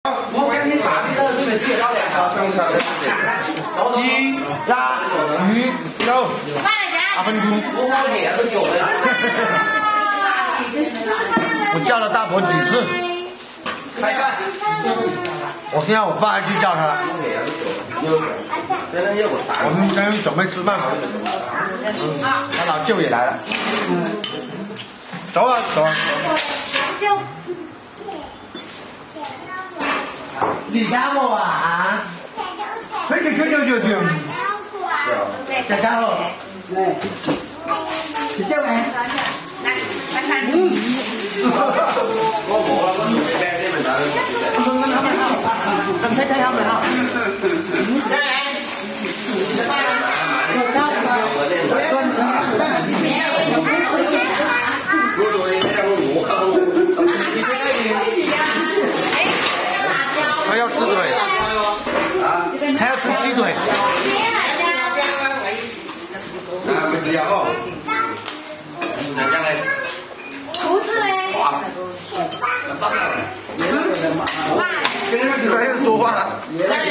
我赶紧把那个这个介绍两个。鸡、鸭、鱼、肉。8分钟。我叫了大婆几次。开饭。我现在我爸去叫他。我们刚准备吃饭。他老舅也来了。走啊走啊。你家我啊？去。在家喽。你叫咩？我冇啦，我做咩啲咪咁睇下咪好。他要吃腿，还要吃鸡腿。咪只有哦。胡子嘞？跟他们这边说话了。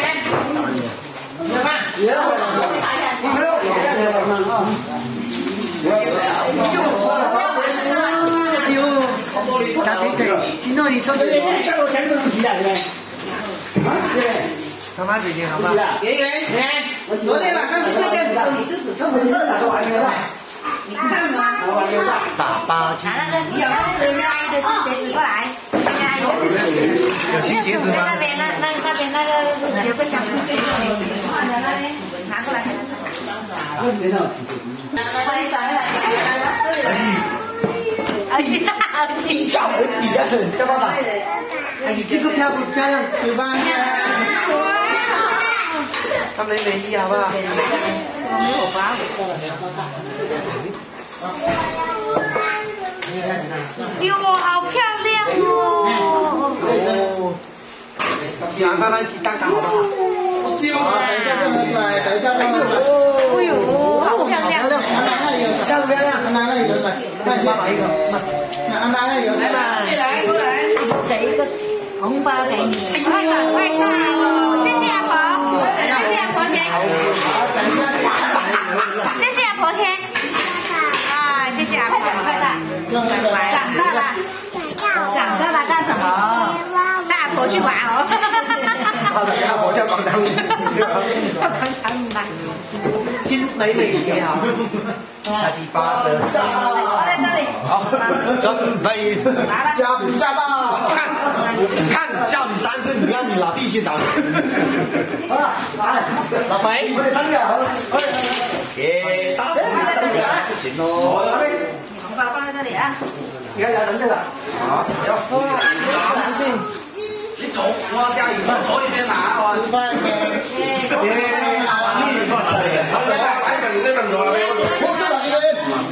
哎呦，大肥仔，今朝你抽的。他妈最近好吗？昨天晚上去睡觉的时候，你肚子痛，饿了。你看吗？打巴鸡。有那个阿姨的新鞋子过来，那个阿姨的新鞋子。有新鞋子吗？那边那个有个小新鞋子，拿过来。欢迎小月来。儿子，小儿子，叫爸爸。哎，你这个漂不漂亮？吃饭呀。他美衣好不好？我没有发哟，好漂亮哦！晚饭饭鸡蛋糕好不好？等一下就喝水，等一下就喝水。哎呦，好漂亮！漂不漂亮？拿那里有水，快爸爸一个，拿那里有水。来，过来，这一个红包给你，快大哦！谢谢阿婆，谢谢阿婆先。谢谢阿婆先。啊，谢谢阿婆，快大。长大了干什么？带阿婆去玩哦。阿婆叫广场舞。广场舞来。新美鞋啊。他第8折。我在这里。好，准备。加不加到？看，叫你3次，你让你老弟去找你。老肥，我哋等下。耶，打死你在这里啊！不行喽。红包放在这里啊。你看，等这个。好，你走，我家有饭，左一边拿啊。吃饭嘅。耶，你过来。好嘅，摆明呢份做啦，俾我做。我做啦，呢個。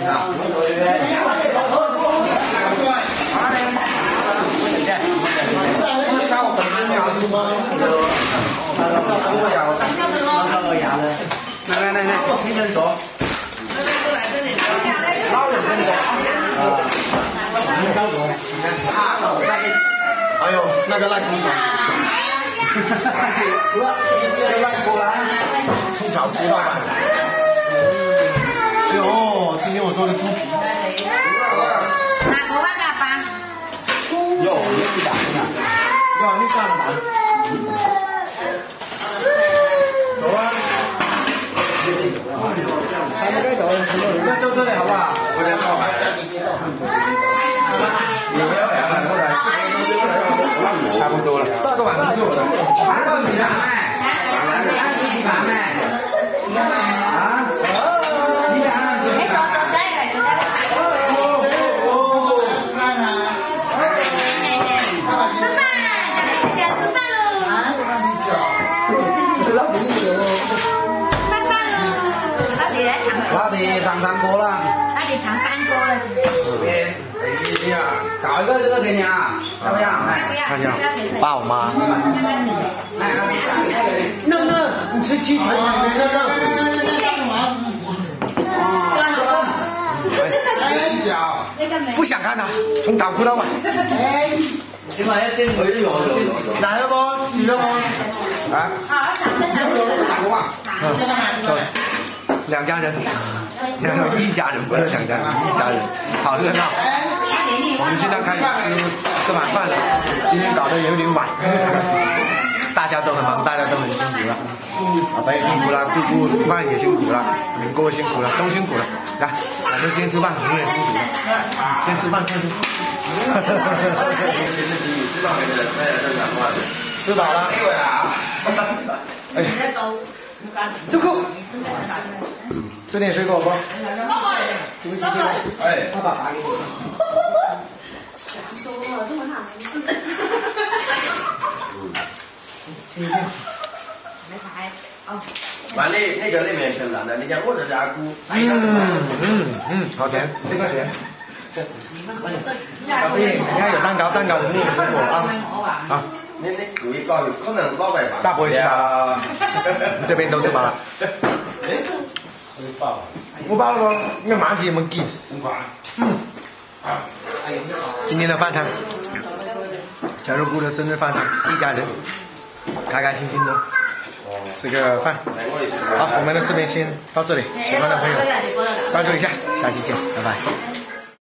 来，你们走。老人跟走。哎呦，那个烂猪肠，要烂锅啦，葱炒猪肉吧。哎呦，今天我做的猪皮。哪个万大巴？哟，你打的？哟，你干嘛？走啊！还没该走，那就这里好不好？我先报牌。有没有两个？差不多了。大个碗就有了。还有你拿麦？你拿麦？啊？你拿？哎，走，这里。吃饭，吃饭喽！那得尝3锅了。那得尝3锅了，是呀，搞一个这个给你啊，要不要？看一下，爸我妈。那，你吃鸡腿吗？不想看了，从早哭到晚。起码要见我有。来了不？ 你了吗？ 啊？ 打过吧？ 两家人，一家人不是两家人，一家人，好热闹。我们现在开始吃晚饭了，今天搞得有点晚，大家都很忙，大家都很辛苦了。老白也辛苦了，姑姑煮饭也辛苦了，明哥辛苦了，都辛苦了。来，反正先吃饭，你也辛苦了。先吃饭，快点。吃饱了。哎，这个。吃点水果不？哎，爸爸打给你。 完了，那个里面挺烂的，你看我这家菇。 好甜，这个甜。老师，你看有蛋糕，蛋糕里面有水果啊。好。 你故意搞，可能老外吧。 大不会吃吧？这边都吃饱了。我饱了不？你看麻吉没给。今天的饭餐，小肉姑的生日饭餐，一家人开开心心的吃个饭。好，我们的视频先到这里，喜欢的朋友关注一下，下期见，拜拜。